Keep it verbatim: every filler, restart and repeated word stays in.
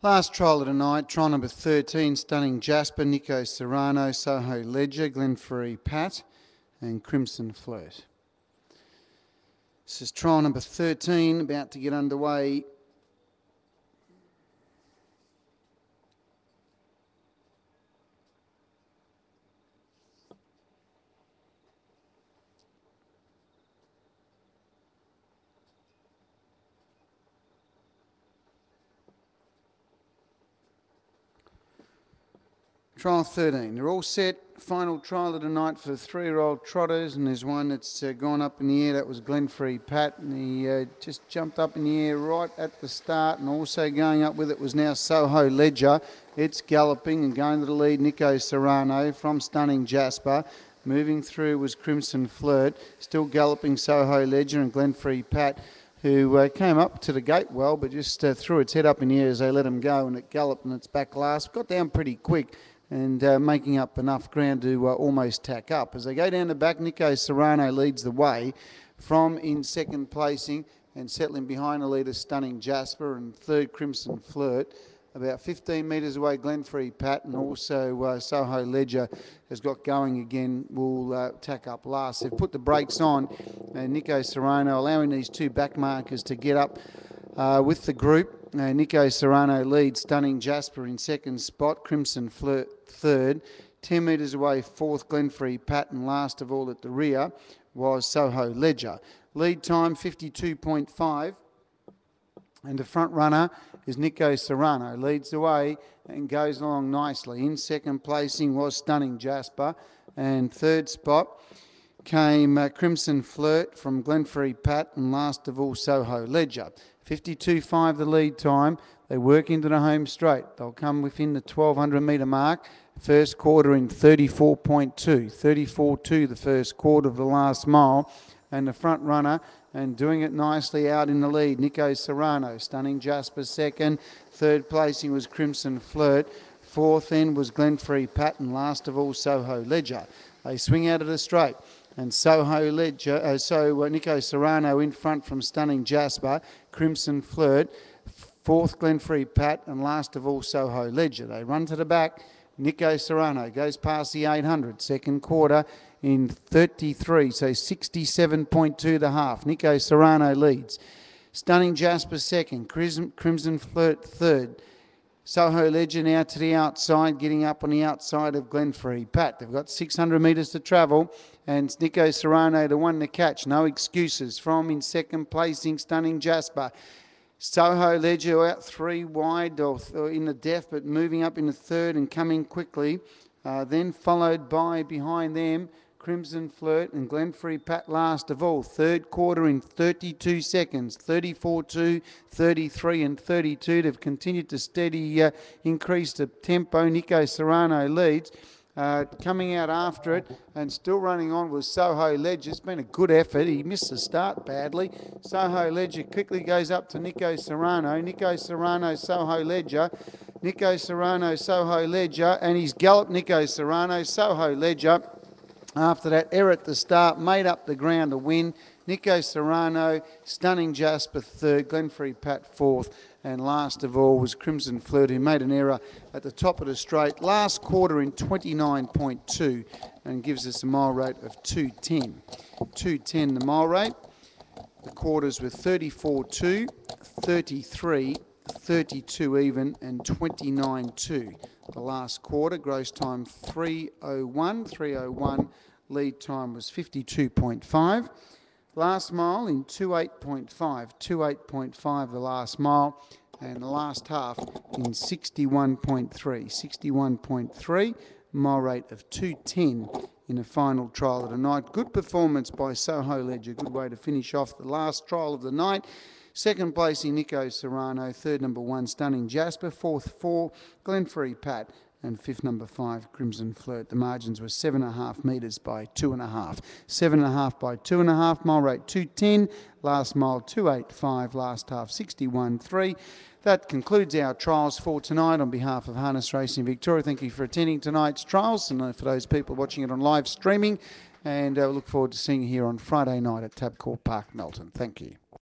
Last trial of the night, trial number thirteen, Stunning Jasper, Nico Serrano, Soho Ledger, Glenferrie Pat and Crimson Flirt. This is trial number thirteen, about to get underway. Trial thirteen. They're all set. Final trial of the night for the three-year-old trotters, and there's one that's uh, gone up in the air. That was Glenferrie Pat, and he uh, just jumped up in the air right at the start, and also going up with it was now Soho Ledger. It's galloping and going to the lead, Nico Serrano from Stunning Jasper. Moving through was Crimson Flirt, still galloping Soho Ledger and Glenferrie Pat, who uh, came up to the gate well, but just uh, threw its head up in the air as they let him go, and it galloped and its back last. Got down pretty quick and uh, making up enough ground to uh, almost tack up. As they go down the back, Nico Serrano leads the way from in second placing and settling behind the leader Stunning Jasper, and third Crimson Flirt. About fifteen metres away, Glenferrie Pat, and also uh, Soho Ledger has got going again, will uh, tack up last. They've put the brakes on, and Nico Serrano allowing these two back markers to get up uh, with the group. Uh, Nico Serrano leads, Stunning Jasper in second spot, Crimson Flirt third. ten metres away, fourth Glenferrie Pat, and last of all at the rear was Soho Ledger. Lead time fifty-two point five, and the front runner is Nico Serrano. Leads the way and goes along nicely. In second placing was Stunning Jasper, and third spot came uh, Crimson Flirt from Glenferrie Pat, and last of all Soho Ledger. fifty-two point five the lead time. They work into the home straight. They'll come within the twelve hundred metre mark. First quarter in thirty-four point two. thirty-four point two the first quarter of the last mile. And the front runner, and doing it nicely out in the lead, Nico Serrano. Stunning Jasper second. Third placing was Crimson Flirt. Fourth then was Glenferrie Pat, and last of all Soho Ledger. They swing out of the straight, and Soho Ledger, uh, so uh, Nico Serrano in front from Stunning Jasper, Crimson Flirt, fourth Glenferrie Pat, and last of all Soho Ledger. They run to the back. Nico Serrano goes past the eight hundred, second quarter in thirty-three, so sixty-seven point two the half. Nico Serrano leads. Stunning Jasper second, Crimson, Crimson Flirt third. Soho Ledger now to the outside, getting up on the outside of Glenferrie Pat. They've got six hundred metres to travel, and Nico Serrano the one to catch. No excuses from in second placing, Stunning Jasper. Soho Ledger out three wide or, or in the depth, but moving up in the third and coming quickly. Uh, then followed by behind them Crimson Flirt and Glenferrie Pat last of all. Third quarter in thirty-two seconds, thirty-four two, thirty-three and thirty-two. They've continued to steady uh, increase the tempo. Nico Serrano leads. Uh, coming out after it and still running on was Soho Ledger. It's been a good effort. He missed the start badly. Soho Ledger quickly goes up to Nico Serrano. Nico Serrano, Soho Ledger. Nico Serrano, Soho Ledger. And he's galloped Nico Serrano, Soho Ledger. After that error at the start, made up the ground to win. Nico Serrano, Stunning Jasper third, Glenferrie Pat fourth, and last of all was Crimson Flirt, who made an error at the top of the straight. Last quarter in twenty-nine point two, and gives us a mile rate of two ten. two ten the mile rate. The quarters were thirty-four two, thirty-three, thirty-two even, and twenty-nine two. The last quarter, gross time three oh one, three oh one, lead time was fifty-two point five. Last mile in twenty-eight point five, twenty-eight point five the last mile, and the last half in sixty-one point three, sixty-one point three, mile rate of two ten in the final trial of the night. Good performance by Soho Ledger, good way to finish off the last trial of the night. Second placing Nico Serrano, third number one Stunning Jasper, fourth four Glenferrie Pat, and fifth number five Crimson Flirt. The margins were seven and a half metres by two and a half. Seven and a half by two and a half, mile rate two ten, last mile two eighty-five, last half sixty-one three. That concludes our trials for tonight. On behalf of Harness Racing Victoria, thank you for attending tonight's trials, and for those people watching it on live streaming, and uh, look forward to seeing you here on Friday night at Tabcorp Park, Melton. Thank you.